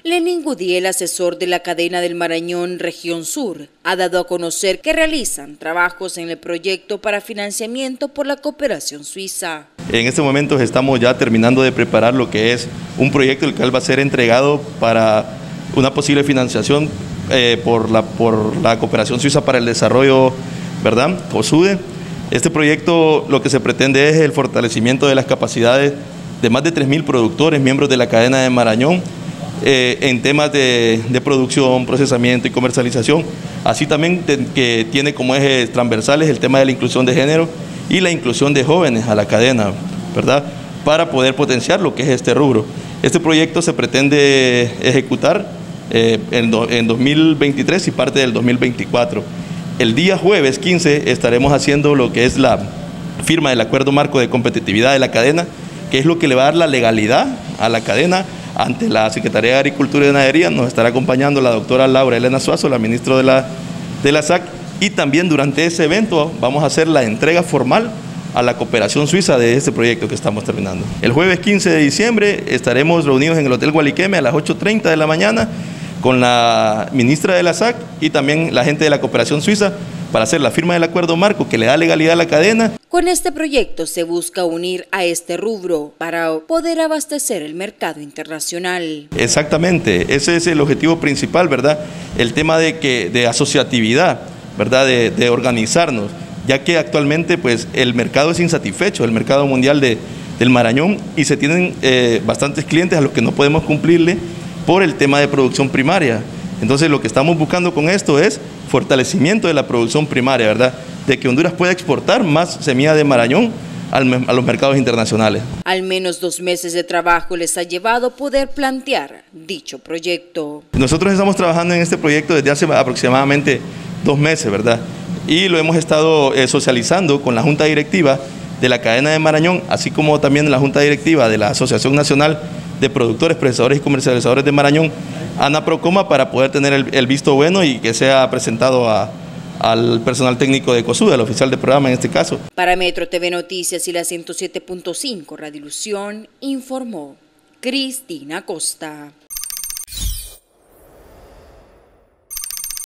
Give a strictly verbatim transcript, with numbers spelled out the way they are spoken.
Lenín Gudiel, asesor de la cadena del Marañón Región Sur, ha dado a conocer que realizan trabajos en el proyecto para financiamiento por la cooperación suiza. En este momento estamos ya terminando de preparar lo que es un proyecto el cual va a ser entregado para una posible financiación eh, por, la, por la cooperación suiza para el desarrollo, ¿verdad? COSUDE. Este proyecto lo que se pretende es el fortalecimiento de las capacidades de más de tres mil productores, miembros de la cadena de Marañón, Eh, en temas de, de producción, procesamiento y comercialización, así también te, que tiene como ejes transversales el tema de la inclusión de género y la inclusión de jóvenes a la cadena, ¿verdad? Para poder potenciar lo que es este rubro. Este proyecto se pretende ejecutar eh, en, do, en dos mil veintitrés y parte del dos mil veinticuatro. El día jueves quince estaremos haciendo lo que es la firma del acuerdo marco de competitividad de la cadena, que es lo que le va a dar la legalidad a la cadena. Ante la Secretaría de Agricultura y Ganadería nos estará acompañando la doctora Laura Elena Suazo, la ministra de la, de la S A C, y también durante ese evento vamos a hacer la entrega formal a la cooperación suiza de este proyecto que estamos terminando. El jueves quince de diciembre estaremos reunidos en el Hotel Gualiqueme a las ocho treinta de la mañana con la ministra de la S A C y también la gente de la cooperación suiza para hacer la firma del acuerdo marco que le da legalidad a la cadena. Con este proyecto se busca unir a este rubro para poder abastecer el mercado internacional. Exactamente, ese es el objetivo principal, ¿verdad? El tema de, que, de asociatividad, ¿verdad? De, de organizarnos, ya que actualmente pues, el mercado es insatisfecho, el mercado mundial de, del Marañón, y se tienen eh, bastantes clientes a los que no podemos cumplirle por el tema de producción primaria. Entonces lo que estamos buscando con esto es fortalecimiento de la producción primaria, ¿verdad? De que Honduras pueda exportar más semilla de Marañón al, a los mercados internacionales. Al menos dos meses de trabajo les ha llevado poder plantear dicho proyecto. Nosotros estamos trabajando en este proyecto desde hace aproximadamente dos meses, ¿verdad? Y lo hemos estado eh, socializando con la Junta Directiva de la cadena de Marañón, así como también la Junta Directiva de la Asociación Nacional de Productores, Procesadores y Comercializadores de Marañón, ANAPROCOMA, para poder tener el, el visto bueno y que sea presentado a, al personal técnico de COSUDE, al oficial de programa en este caso. Para Metro T V Noticias y la ciento siete punto cinco Radiolución, informó Cristina Costa.